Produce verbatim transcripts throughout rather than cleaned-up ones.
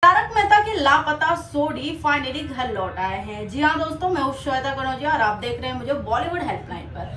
तारक मेहता के लापता सोडी फाइनली घर लौट आए हैं। जी हाँ दोस्तों, मैं हूँ श्वेता कनौजिया और आप देख रहे हैं मुझे बॉलीवुड हेल्पलाइन पर।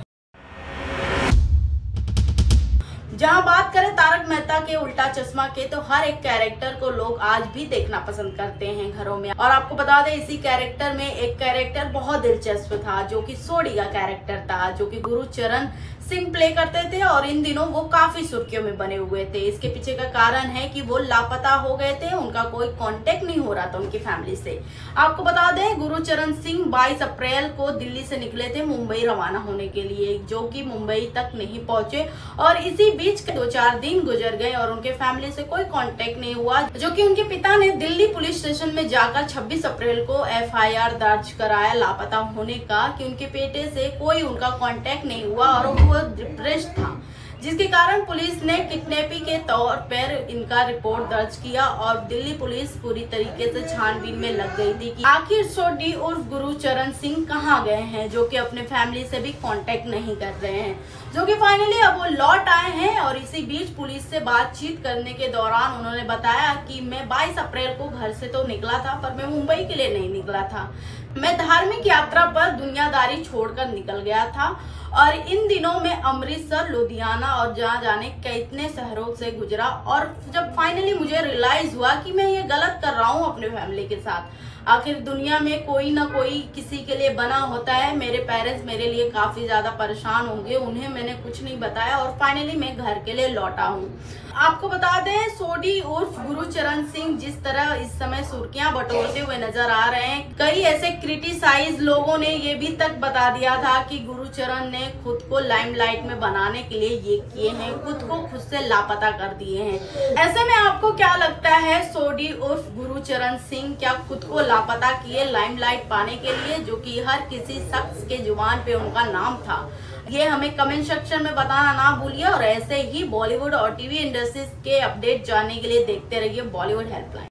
जहां बात करें तारक मेहता के उल्टा चश्मा के, तो हर एक कैरेक्टर को लोग आज भी देखना पसंद करते हैं घरों में। और आपको बता दें, इसी कैरेक्टर में एक कैरेक्टर बहुत दिलचस्प था जो कि सोडी का कैरेक्टर था, जो कि गुरुचरण सिंह प्ले करते थे और इन दिनों वो काफी सुर्खियों में बने हुए थे। इसके पीछे का कारण है कि वो लापता हो गए थे, उनका कोई कांटेक्ट नहीं हो रहा था उनकी फैमिली से। आपको बता दें, गुरुचरण सिंह बाईस अप्रैल को दिल्ली से निकले थे मुंबई रवाना होने के लिए, जो कि मुंबई तक नहीं पहुंचे और इसी बीच दो चार दिन गुजर गए और उनके फैमिली से कोई कांटेक्ट नहीं हुआ, जो कि उनके पिता ने दिल्ली पुलिस स्टेशन में जाकर छब्बीस अप्रैल को एफ आई आर दर्ज कराया लापता होने का, कि उनके बेटे से कोई उनका कांटेक्ट नहीं हुआ और वो डिप्रेस्ड था, जिसके कारण पुलिस ने किडनैपिंग के तौर पर इनका रिपोर्ट दर्ज किया और दिल्ली पुलिस पूरी तरीके से छानबीन में लग गई थी कि आखिर सोडी उर्फ गुरुचरण सिंह कहां गए हैं, जो कि अपने फैमिली से भी कांटेक्ट नहीं कर रहे हैं, जो कि फाइनली अब वो लौट आए हैं। और इसी बीच पुलिस से बातचीत करने के दौरान उन्होंने बताया कि मैं बाईस अप्रैल को घर से तो निकला था, पर मैं मुंबई के लिए नहीं निकला था, मैं धार्मिक यात्रा पर दुनियादारी छोड़कर निकल गया था और इन दिनों में अमृतसर, लुधियाना और जहाँ जाने कितने शहरों से गुजरा। और जब फाइनली मुझे रियलाइज हुआ कि मैं ये गलत कर रहा हूँ अपने फैमिली के साथ, आखिर दुनिया में कोई ना कोई किसी के लिए बना होता है। मेरे पेरेंट्स मेरे लिए काफी ज्यादा परेशान होंगे, उन्हें मैंने कुछ नहीं बताया और फाइनली मैं घर के लिए लौटा हूँ। आपको बता दें, सोडी उर्फ गुरुचरण सिंह जिस तरह इस समय सुर्खियां बटोरते हुए नजर आ रहे हैं, कई ऐसे क्रिटिसाइज लोगों ने ये भी तक बता दिया था कि गुरुचरण ने खुद को लाइमलाइट में बनाने के लिए ये किए हैं, खुद को खुद से लापता कर दिए हैं। ऐसे में आपको क्या लगता है, सोडी उर्फ गुरुचरण सिंह क्या खुद को लापता किए लाइमलाइट पाने के लिए, जो कि हर किसी शख्स के जुबान पे उनका नाम था? ये हमें कमेंट सेक्शन में बताना ना भूलिए और ऐसे ही बॉलीवुड और टीवी इंडस्ट्रीज के अपडेट जानने के लिए देखते रहिए बॉलीवुड हेल्पलाइन।